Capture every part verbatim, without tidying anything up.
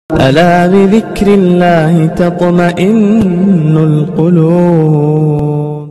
ألا بذكر الله تطمئن القلوب۔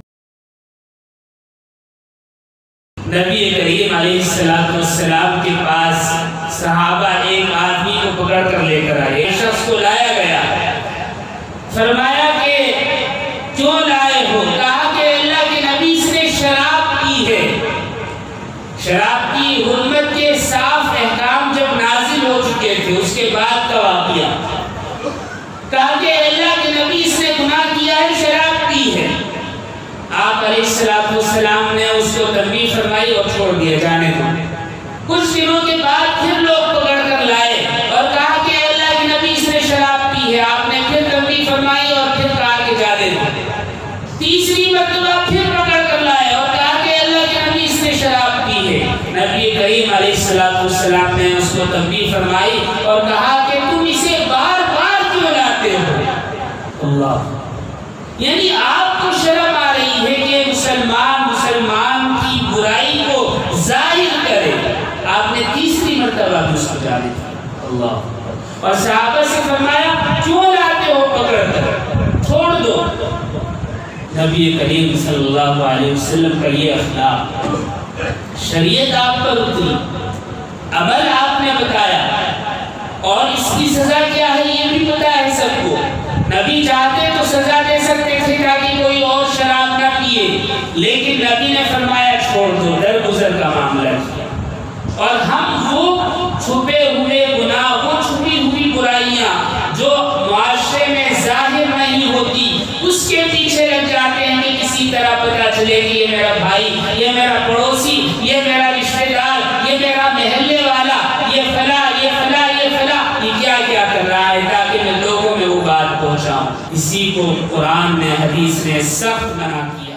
نبی کریم علیہ السلام کے پاس صحابہ ایک آدمی کو پکڑ کر لے کر آئے، ایک شخص کو لایا گیا، فرمایا کہ کیوں لائے ہو؟ کہا کہ اللہ کے نبی سے شراب پی ہے۔ شراب کی حرمت کے صاف احکام جب نازل ہو چکے تھے اس کے بعد کا واقعہ، کہا کہ اللہ کے نبی سے گناہ کیا ہے، شراب پی ہے۔ آپ علیہ السلام نے اس کو تنبیہ فرمائی اور چھوڑ دیا، جانے دو۔ کچھ دنوں کے بعد پھر لوگ پکڑ کر لائے اور کہا کہ اللہ کے نبی نے شراب پی ہے، آپ نے پھر تنبیہ فرمائی اور پھر کہا کہ جانے دو۔ تیسری مرتبہ پھر پکڑ کر لائے اور کہا کہ اللہ کے نبی نے شراب پی ہے۔ نبی کریم علیہ السلام نے اس کو تنبیہ فرمائی اور کہا کہ تم اسے بار بار کیوں لاتے ہو؟ اللہ، یعنی آپ کو شرم آ رہی ہے کہ مسلمان مسلمان کی برائی کو ظاہر کرے، آپ نے تیسری مرتبہ بھی اس کو جانے دیا۔ اللہ، اور صحابہ سے فرمایا کیوں لاتے ہو پکڑ کر، چھوڑ دو۔ نبی کریم صلی اللہ علیہ وسلم کا یہ اخلاق، شریعت آپ پر اتری، عمل آپ نے بتایا، اور اس کی سزا کیا ہے یہ بھی پتا ہے سب کو۔ نبی چاہتے تو سزا دے سکتے تھے تاکہ کوئی اور شراب نہ پیے، لیکن نبی نے فرمایا چھوڑ دو، درگزر کا معاملہ کیا۔ اور ہم وہ چھپے ہوئے گناہ، وہ چھپی ہوئی برائیاں جو معاشرے میں ظاہر نہیں ہوتی، اس کے پیچھے لگ جاتے ہیں کہ کسی طرح پتہ چلے کہ یہ میرا بھائی، یہ میرا پڑوسی، یہ میرا رشتہ دار، یہ میرا محلے والا، یہ فلاں یہ فلاں یہ فلاں یہ کیا کیا کر رہا ہے، تاکہ میں لوگوں میں وہ بات پہنچاؤں۔ اسی کو قرآن نے، حدیث نے سخت منع کیا۔